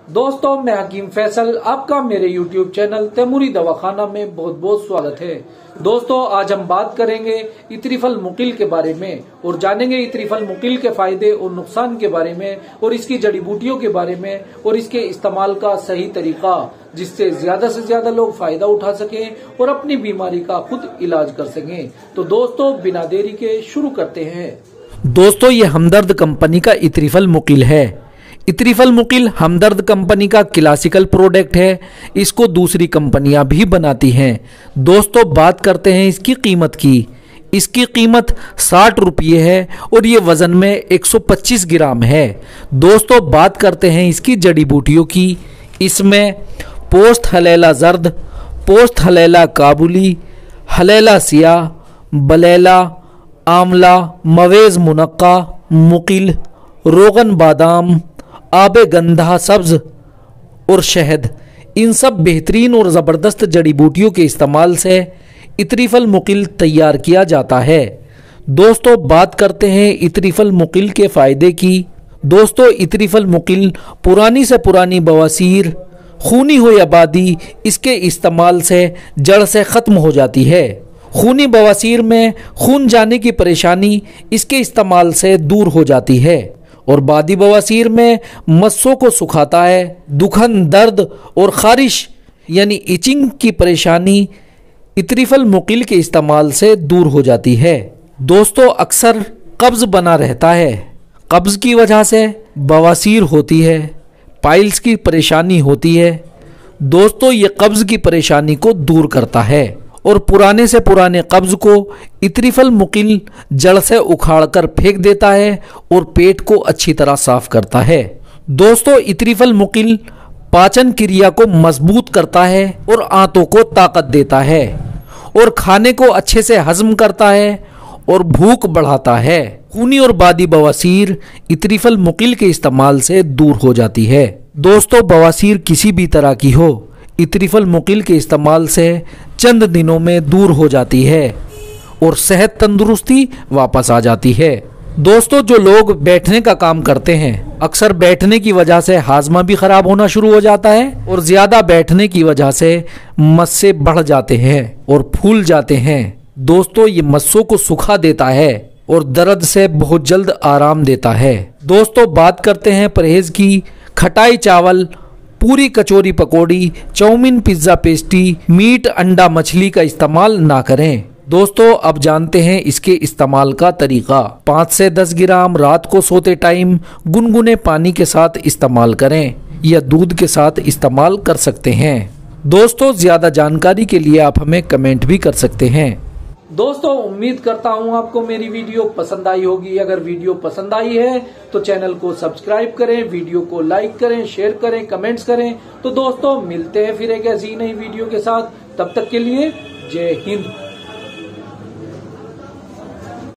दोस्तों, मैं हकीम फैसल, आपका मेरे YouTube चैनल तैमूरी दवाखाना में बहुत बहुत स्वागत है। दोस्तों, आज हम बात करेंगे इत्रिफल मुकिल के बारे में और जानेंगे इत्रिफल मुकिल के फायदे और नुकसान के बारे में और इसकी जड़ी बूटियों के बारे में और इसके इस्तेमाल का सही तरीका, जिससे ज्यादा से ज्यादा लोग फायदा उठा सकें और अपनी बीमारी का खुद इलाज कर सकें। तो दोस्तों, बिना देरी के शुरू करते हैं। दोस्तों, ये हमदर्द कंपनी का इत्रिफल मुकिल है। इत्रिफल मुकिल हमदर्द कंपनी का क्लासिकल प्रोडक्ट है। इसको दूसरी कंपनियां भी बनाती हैं। दोस्तों, बात करते हैं इसकी कीमत की। इसकी कीमत 60 रुपये है और ये वजन में 125 ग्राम है। दोस्तों, बात करते हैं इसकी जड़ी बूटियों की। इसमें पोस्त हलेला जर्द, पोस्त हलेला काबुली, हलेला सिया, बलेला, आंवला, मवेज मुनक्का, मुकिल, रोगन बादाम, आबे गंधा सब्ज और शहद, इन सब बेहतरीन और ज़बरदस्त जड़ी बूटियों के इस्तेमाल से इत्रिफल मुकिल तैयार किया जाता है। दोस्तों, बात करते हैं इत्रिफल मुकिल के फ़ायदे की। दोस्तों, इत्रिफल मुकिल पुरानी से पुरानी बवासीर, खूनी हुई आबादी इसके इस्तेमाल से जड़ से ख़त्म हो जाती है। खूनी बवासीर में खून जाने की परेशानी इसके इस्तेमाल से दूर हो जाती है और बादी बवासीर में मस्सों को सुखाता है। दुखन, दर्द और खारिश यानी इचिंग की परेशानी इत्रिफल मुकिल के इस्तेमाल से दूर हो जाती है। दोस्तों, अक्सर कब्ज़ बना रहता है। कब्ज़ की वजह से बवासीर होती है, पाइल्स की परेशानी होती है। दोस्तों, ये कब्ज़ की परेशानी को दूर करता है और पुराने से पुराने कब्ज़ को इत्रिफल मुकिल जड़ से उखाड़कर फेंक देता है और पेट को अच्छी तरह साफ करता है। दोस्तों, इत्रिफल मुकिल पाचन क्रिया को मजबूत करता है और आंतों को ताकत देता है और खाने को अच्छे से हजम करता है और भूख बढ़ाता है। खूनी और बादी बवासीर इत्रिफल मुकिल के इस्तेमाल से दूर हो जाती है। दोस्तों, बवासीर किसी भी तरह की हो, इत्रिफल मुकिल के इस्तेमाल से चंद दिनों में दूर हो जाती है और सेहत तंदुरुस्ती वापस आ जाती है। दोस्तों, जो लोग बैठने का काम करते हैं, अक्सर बैठने की वजह से हाजमा भी खराब होना शुरू हो जाता है और ज़्यादा बैठने की वजह से मस्से बढ़ जाते हैं और फूल जाते हैं। दोस्तों, ये मस्सों को सुखा देता है और दर्द से बहुत जल्द आराम देता है। दोस्तों, बात करते हैं परहेज की। खटाई चावल, पूरी कचौरी पकौड़ी, चाउमीन, पिज्ज़ा, पेस्ट्री, मीट, अंडा, मछली का इस्तेमाल ना करें। दोस्तों, अब जानते हैं इसके इस्तेमाल का तरीका। 5 से 10 ग्राम रात को सोते टाइम गुनगुने पानी के साथ इस्तेमाल करें या दूध के साथ इस्तेमाल कर सकते हैं। दोस्तों, ज़्यादा जानकारी के लिए आप हमें कमेंट भी कर सकते हैं। दोस्तों, उम्मीद करता हूं आपको मेरी वीडियो पसंद आई होगी। अगर वीडियो पसंद आई है तो चैनल को सब्सक्राइब करें, वीडियो को लाइक करें, शेयर करें, कमेंट्स करें। तो दोस्तों, मिलते हैं फिर एक ऐसी नई वीडियो के साथ। तब तक के लिए जय हिंद।